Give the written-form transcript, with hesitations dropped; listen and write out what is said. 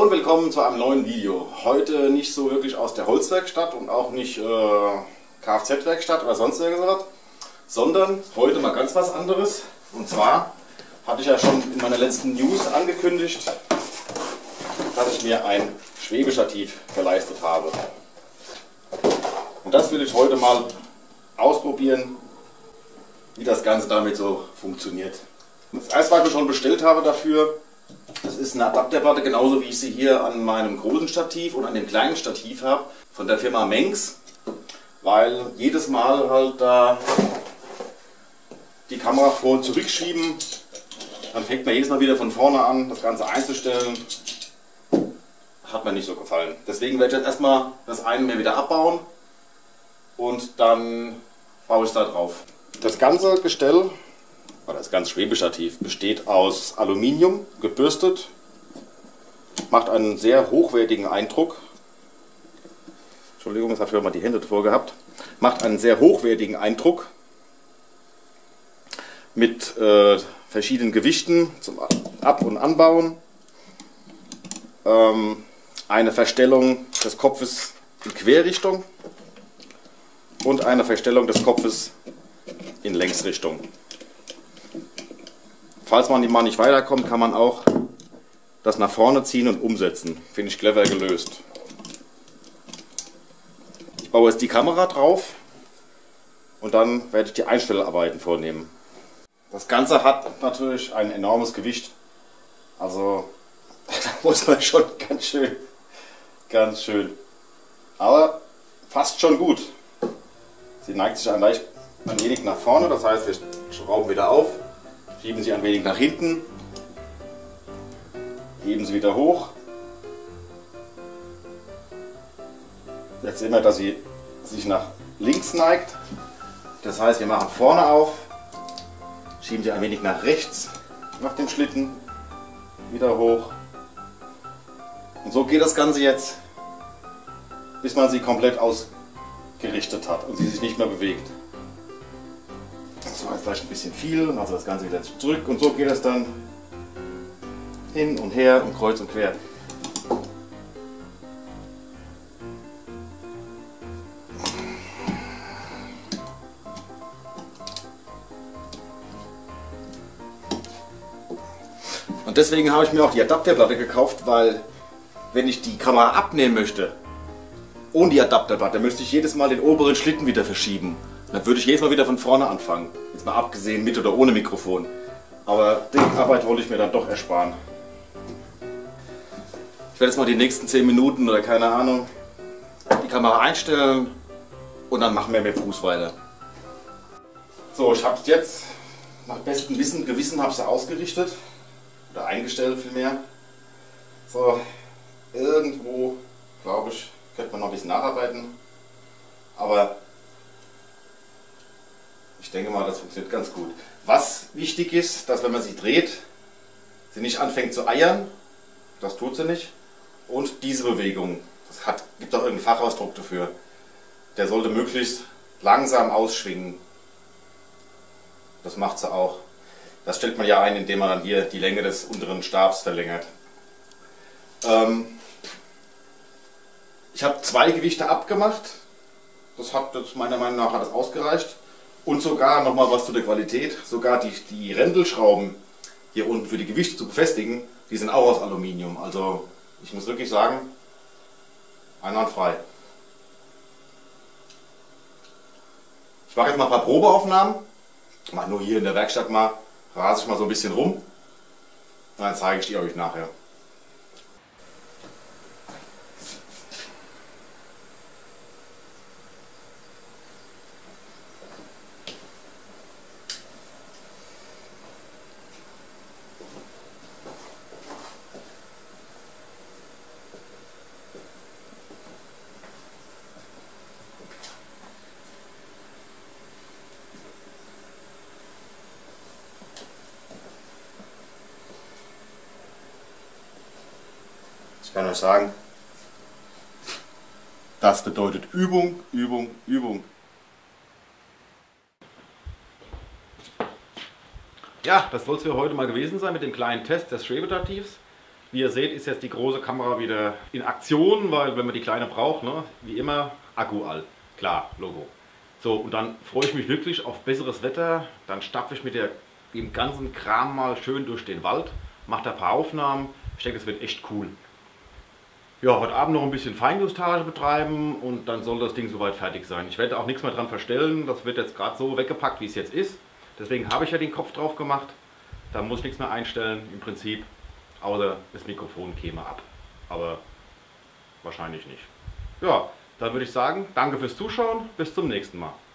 Hallo, willkommen zu einem neuen Video. Heute nicht so wirklich aus der Holzwerkstatt und auch nicht Kfz-Werkstatt oder sonst irgendwas, sondern heute mal ganz was anderes. Und zwar hatte ich ja schon in meiner letzten News angekündigt, dass ich mir ein Schwebestativ geleistet habe. Und das will ich heute mal ausprobieren, wie das Ganze damit so funktioniert. Das erste, was ich schon bestellt habe dafür, das ist eine Adapterplatte, genauso wie ich sie hier an meinem großen Stativ und an dem kleinen Stativ habe, von der Firma Mengs, weil jedes Mal halt da die Kamera vor und zurückschieben, dann fängt man jedes Mal wieder von vorne an, das Ganze einzustellen, hat mir nicht so gefallen. Deswegen werde ich jetzt erstmal das eine mir wieder abbauen und dann baue ich es da drauf. Das ganze Gestell, das ganze Schwebestativ, besteht aus Aluminium, gebürstet, macht einen sehr hochwertigen Eindruck. Entschuldigung, jetzt habe ich mal die Hände davor gehabt. Macht einen sehr hochwertigen Eindruck mit verschiedenen Gewichten zum Ab- und Anbauen. Eine Verstellung des Kopfes in Querrichtung und eine Verstellung des Kopfes in Längsrichtung. Falls man mal nicht weiterkommt, kann man auch das nach vorne ziehen und umsetzen. Finde ich clever gelöst. Ich baue jetzt die Kamera drauf und dann werde ich die Einstellarbeiten vornehmen. Das Ganze hat natürlich ein enormes Gewicht. Also da muss man schon ganz schön. Aber fast schon gut. Sie neigt sich ein wenig nach vorne, das heißt, wir schrauben wieder auf. Schieben sie ein wenig nach hinten, heben sie wieder hoch. Jetzt sehen wir, dass sie sich nach links neigt. Das heißt, wir machen vorne auf, schieben sie ein wenig nach rechts auf dem Schlitten, wieder hoch. Und so geht das Ganze jetzt, bis man sie komplett ausgerichtet hat und sie sich nicht mehr bewegt. Das war jetzt vielleicht ein bisschen viel, also das Ganze wieder zurück und so geht es dann hin und her und kreuz und quer. Und deswegen habe ich mir auch die Adapterplatte gekauft, weil wenn ich die Kamera abnehmen möchte, ohne die Adapterplatte, müsste ich jedes Mal den oberen Schlitten wieder verschieben. Dann würde ich jedes Mal wieder von vorne anfangen. Jetzt mal abgesehen mit oder ohne Mikrofon. Aber die Arbeit wollte ich mir dann doch ersparen. Ich werde jetzt mal die nächsten 10 Minuten oder keine Ahnung die Kamera einstellen und dann machen wir mit Fuß weiter. So, ich habe es jetzt nach bestem Wissen und Gewissen habe ich ausgerichtet. Oder eingestellt vielmehr. So, irgendwo, glaube ich, könnte man noch ein bisschen nacharbeiten. Aber ich denke mal, das funktioniert ganz gut. Was wichtig ist, dass wenn man sie dreht, sie nicht anfängt zu eiern. Das tut sie nicht. Und diese Bewegung, gibt auch irgendeinen Fachausdruck dafür. Der sollte möglichst langsam ausschwingen. Das macht sie auch. Das stellt man ja ein, indem man dann hier die Länge des unteren Stabs verlängert. Ich habe 2 Gewichte abgemacht. Das meiner Meinung nach hat das ausgereicht. Und sogar nochmal was zu der Qualität, sogar die Rändelschrauben hier unten für die Gewichte zu befestigen, die sind auch aus Aluminium. Also ich muss wirklich sagen, einwandfrei. Ich mache jetzt mal ein paar Probeaufnahmen. Ich mache nur hier in der Werkstatt mal, rase ich mal so ein bisschen rum. Und dann zeige ich die euch nachher. Ich kann euch sagen, das bedeutet Übung, Übung, Übung. Ja, das soll es für heute mal gewesen sein mit dem kleinen Test des Schwebestativs. Wie ihr seht, ist jetzt die große Kamera wieder in Aktion, weil wenn man die kleine braucht, ne, wie immer, Akku all. Klar, Logo. So, und dann freue ich mich wirklich auf besseres Wetter. Dann stapfe ich mit dem ganzen Kram mal schön durch den Wald, mache da ein paar Aufnahmen. Ich denke, das wird echt cool. Ja, heute Abend noch ein bisschen Feinjustage betreiben und dann soll das Ding soweit fertig sein. Ich werde auch nichts mehr dran verstellen. Das wird jetzt gerade so weggepackt, wie es jetzt ist. Deswegen habe ich ja den Kopf drauf gemacht. Da muss ich nichts mehr einstellen im Prinzip. Außer das Mikrofon käme ab. Aber wahrscheinlich nicht. Ja, dann würde ich sagen, danke fürs Zuschauen. Bis zum nächsten Mal.